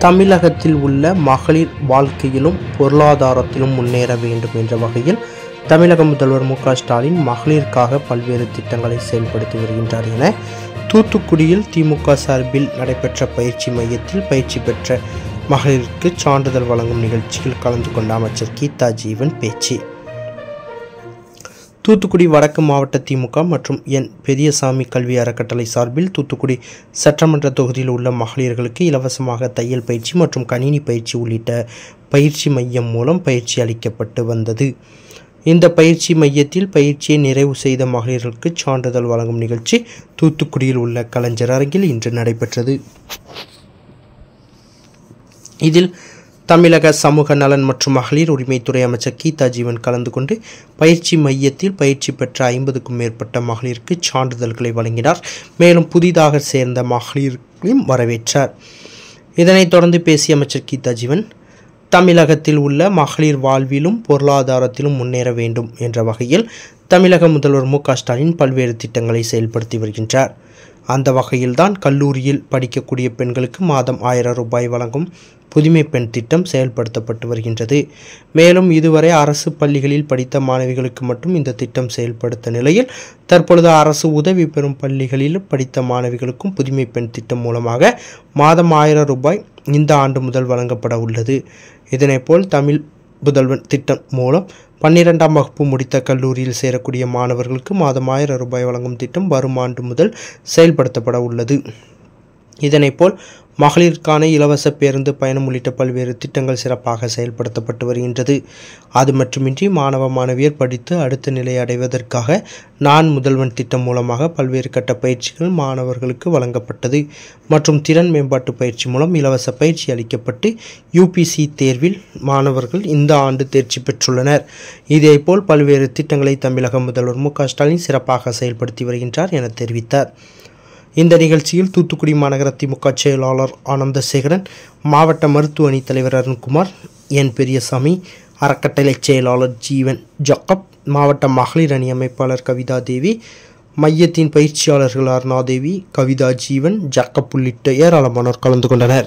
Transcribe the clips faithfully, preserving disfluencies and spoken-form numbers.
தமிழகத்தில் உள்ள மகளிர் வாழ்க்கையிலும் பொருளாதாரத்திலும் முன்னேற வேண்டும் என்ற வகையில் தமிழக முதல்வர் மு க ஸ்டாலின் மகளிருக்காக பல்வேறு திட்டங்களை செயல்படுத்தி வருகின்றார் என தூத்துக்குடியில் திமுக சார்பில் நடைபெற்ற பயிற்சி மையத்தில் பயிற்சி பெற்ற மகளிருக்கு சான்றிதழ் வழங்கும் நிகழ்ச்சியில் கலந்து கொண்ட அமைச்சர் கீதா ஜீவன் பேச்சு. தூத்துக்குடி வடக்கு மாவட்ட திமுக மற்றும் என் பெரியசாமி கல்வி அறக்கட்டளை சார்பில் தூத்துக்குடி சட்டமன்ற தொகுதியில் உள்ள மகளிர்களுக்கு இலவசமாக தையல் பயிற்சி மற்றும் கணினி பயிற்சி உள்ளிட்ட பயிற்சி மையம் மூலம் பயிற்சி அளிக்கப்பட்டு வந்தது. இந்த பயிற்சி மையத்தில் பயிற்சியை நிறைவு செய்த மகளிர்களுக்கு சான்றிதழ் வழங்கும் நிகழ்ச்சி தூத்துக்குடியில் உள்ள கலைஞர் அரங்கில் இன்று நடைபெற்றது. இதில் தமிழக சமூக நலன் மற்றும் மகளிர் உரிமைத்துறை அமைச்சர் கீதா ஜீவன் கலந்து கொண்டு பயிற்சி மையத்தில் பயிற்சி பெற்ற ஐம்பதுக்கும் மேற்பட்ட மகளிருக்கு சான்றிதழ்களை வழங்கினார். மேலும் புதிதாக சேர்ந்த மகளிரையும் வரவேற்றார். இதனைத் தொடர்ந்து பேசிய அமைச்சர் கீதா ஜீவன், தமிழகத்தில் உள்ள மகளிர் வாழ்விலும் பொருளாதாரத்திலும் முன்னேற வேண்டும் என்ற வகையில் தமிழக முதல்வர் மு க ஸ்டாலின் பல்வேறு திட்டங்களை செயல்படுத்தி வருகின்றார். அந்த வகையில்தான் கல்லூரியில் படிக்கக்கூடிய பெண்களுக்கு மாதம் ஆயிரம் ரூபாய் வழங்கும் புதுமை பெண் திட்டம் செயல்படுத்தப்பட்டு வருகின்றது. மேலும் இதுவரை அரசு பள்ளிகளில் படித்த மாணவிகளுக்கு மட்டும் இந்த திட்டம் செயல்படுத்த நிலையில் தற்பொழுது அரசு உதவி பெறும் பள்ளிகளில் படித்த மாணவிகளுக்கும் புதுமை பெண் திட்டம் மூலமாக மாதம் ஆயிரம் ரூபாய் இந்த ஆண்டு முதல் வழங்கப்பட உள்ளது. இதனைப்போல் தமிழ் புதல்வன் திட்டம் மூலம் பன்னிரெண்டாம் வகுப்பு முடித்த கல்லூரியில் சேரக்கூடிய மாணவர்களுக்கு மாதம் ஆயிரம் ரூபாய் வழங்கும் திட்டம் வரும் ஆண்டு முதல் செயல்படுத்தப்பட உள்ளது. இதனைப்போல் மகளிருக்கான இலவச பேருந்து பயணம் உள்ளிட்ட பல்வேறு திட்டங்கள் சிறப்பாக செயல்படுத்தப்பட்டு வருகின்றது. அது மட்டுமின்றி மாணவ மாணவியர் படித்து அடுத்த நிலை அடைவதற்காக நான் முதல்வன் திட்டம் மூலமாக பல்வேறு கட்ட பயிற்சிகள் மாணவர்களுக்கு வழங்கப்பட்டது மற்றும் திறன் மேம்பாட்டு பயிற்சி மூலம் இலவச பயிற்சி அளிக்கப்பட்டு யூபிசி தேர்வில் மாணவர்கள் இந்த ஆண்டு தேர்ச்சி பெற்றுள்ளனர். இதேபோல் பல்வேறு திட்டங்களை தமிழக முதல்வர் மு க ஸ்டாலின் சிறப்பாக செயல்படுத்தி வருகின்றார் என தெரிவித்தார். இந்த நிகழ்ச்சியில் தூத்துக்குடி மாநகர திமுக செயலாளர் ஆனந்தசேகரன், மாவட்ட மருத்துவ அணி தலைவர் அருண்குமார், என் பெரியசாமி, அறக்கட்டளை செயலாளர் ஜீவன் ஜக்கப், மாவட்ட மகளிர் அணி அமைப்பாளர் கவிதா தேவி, மையத்தின் பயிற்சியாளர்கள் அருணாதேவி, கவிதா ஜீவன், ஜக்கப் உள்ளிட்ட ஏராளமானோர் கலந்து கொண்டனர்.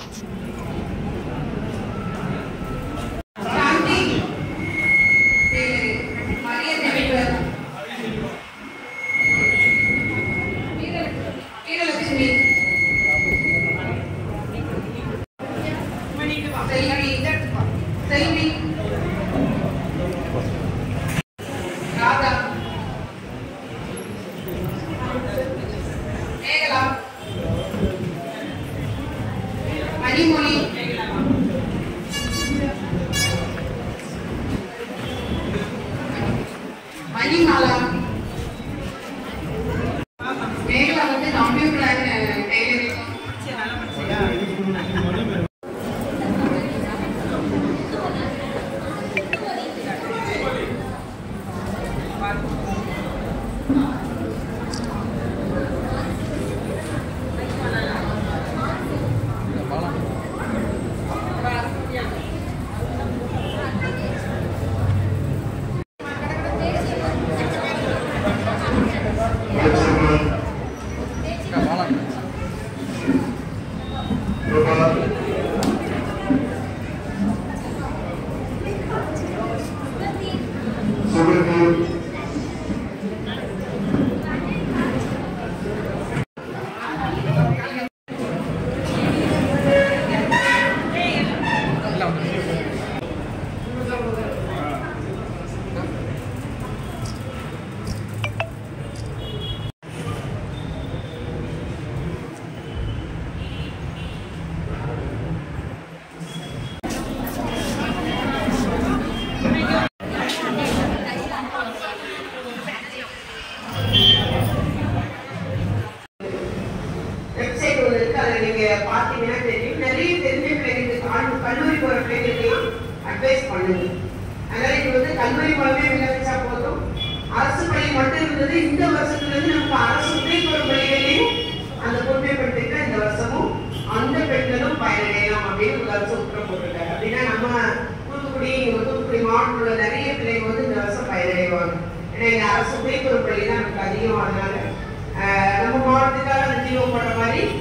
பார்த்தீங்கன்னா தெரியும், நிறைய தெரிஞ்ச பிள்ளைங்களுக்கு கல்லூரி போகிற பிள்ளைங்களுக்கெல்லாம் அட்வைஸ் பண்ணுது. அதனால இது வந்து கல்லூரி மூலமே விண்ணப்பிச்சா போதும். அரசு பள்ளி மட்டும் இருந்தது, இந்த வருஷத்துல இருந்து நமக்கு அரசு உதவி பெறும் பள்ளிகளையும் அந்த புதுமை பெண் திட்டம் இந்த வருஷமும் அந்த பெண்களும் பயனடையலாம் அப்படின்னு ஒரு அரசு உத்தரவு போட்டிருக்காரு. அப்படின்னா நம்ம தூத்துக்குடி தூத்துக்குடி மாவட்டத்தில் உள்ள நிறைய பிள்ளைங்க வந்து இந்த வருஷம் பயனடைவாங்க. ஏன்னா இந்த அரசு உதவி பெறும் பள்ளி தான் நமக்கு அதிகம். அதனால நம்ம மாவட்டத்துக்காக அந்த ஜீவோ போடுற மாதிரி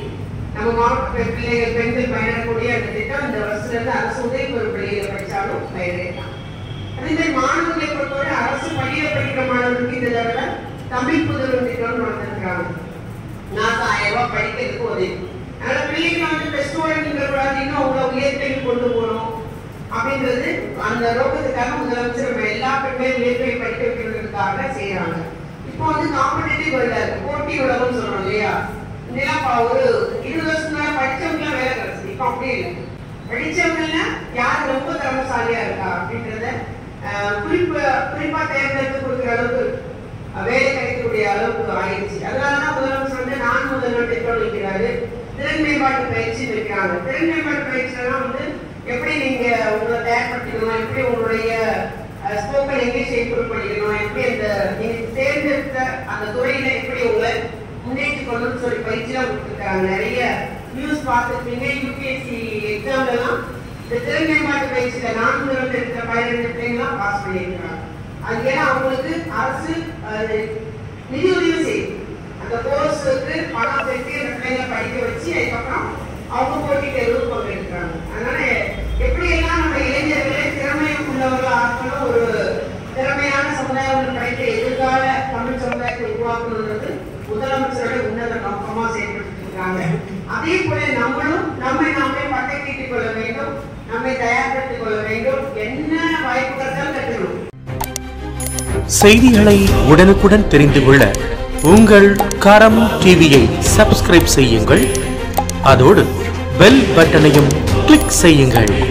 நம்ம மாவட்ட பிள்ளைகள் பெண்கள் பயணிக்கக்கூடிய அந்த திட்டம் இந்த வருஷத்துல இருந்து அரசு உதவி ஒரு பள்ளியில படிச்சாலும் பயனடையலாம். அதே மாதிரி மாணவர்களை பொறுத்தவரை அரசு பள்ளியில படிக்கிற மாணவர்களுக்கு இந்த தடவை தமிழ் புதல்வன் திட்டம் நடந்திருக்கிறாங்க. நான் ஆயிரம் ரூபாய் படிக்கிறதுக்கு உதவி. அதனால பிள்ளைங்க வந்து பிளஸ் டூ கூடாது, இன்னும் அவங்கள உயர்கல்வி கொண்டு போகணும் அப்படின்றது அந்த நோக்கத்துக்காக முதலமைச்சர் நம்ம எல்லா பெண்களையும் உயர்கல்வி படிக்க வைக்கிறதுக்காக செய்யறாங்க. இப்போ வந்து காம்படிட்டிவ் வேர்ல்டா இருக்கு, போட்டி உலகம் சொல்றோம் இல்லையா? இதெல்லாம் ஒரு இருபது வருஷம் மேல படிச்சவங்க வேலை கிடைச்சது. இப்போ அப்படி இல்லை. படிச்சவங்கல யார் ரொம்ப திறமசாலியா இருக்கா அப்படின்றத குறிப்பு குறிப்பா தேர்ந்தெடுத்து கொடுக்குற அளவுக்கு வேலை கிடைக்கக்கூடிய அளவுக்கு ஆயிடுச்சு. அதனாலதான் முதலமைச்சர் வந்து நான் முதல்வர் திட்டம் வைக்கிறாரு, திறன் மேம்பாட்டு பயிற்சி வைக்கிறாங்க. திறன் மேம்பாட்டு பயிற்சியெல்லாம் வந்து எப்படி நீங்க உங்களை தயார்படுத்திக்கணும், எப்படி உங்களுடைய ஸ்போக்கன் இங்கிலீஷ் இம்ப்ரூவ் பண்ணிக்கணும், எப்படி அந்த நீங்க தேர்ந்தெடுத்த அந்த துறையில எப்படி உங்களை முன்னேற்றி கொள்ளணும்னு சொல்லி பயிற்சியெல்லாம் கொடுத்துருக்காங்க. நிறைய நியூஸ் பார்த்துருப்பீங்க. யூபிஎஸ்சி எக்ஸாம்ல எல்லாம் இந்த திறன் மேம்பாட்டு பயிற்சியில நான் முதல்வர் எடுத்த பதினெட்டு பிள்ளைங்களாம் பாஸ் பண்ணியிருக்கிறாங்க. அது ஏன்னா அவங்களுக்கு அரசு நிதி உதவி செய்யும். அந்த கோர்ஸுக்கு பணம் செலுத்தி அந்த பிள்ளைங்களை படிக்க வச்சு அதுக்கப்புறம் அவங்க போட்டி தேர்வு பங்கெடுக்கிறாங்க. அதனால எப்படி எல்லாம் நம்ம இளைஞர்களே திறமை உள்ளவர்கள் ஆக்கணும், ஒரு திறமையான சமுதாயம் கிடைக்க எதிர்கால தமிழ் சமுதாயத்தை உருவாக்கணுன்றது முதலமைச்சரோட உன்னத நோக்கமா செயல்பட்டு இருக்காங்க. அதே போல நம்மளும் நம்மை நாமே பட்டை தீட்டிக் கொள்ள வேண்டும், நம்மை தயார்படுத்திக் கொள்ள வேண்டும். என்ன வாய்ப்பு கிடைச்சாலும் கற்றுக்கணும். செய்திகளை உடனுக்குடன் தெரிந்து கொள்ள உங்கள் கரம் டிவியை சப்ஸ்கிரைப் செய்யுங்கள். அதோடு பெல் பட்டனையும் கிளிக் செய்யுங்கள்.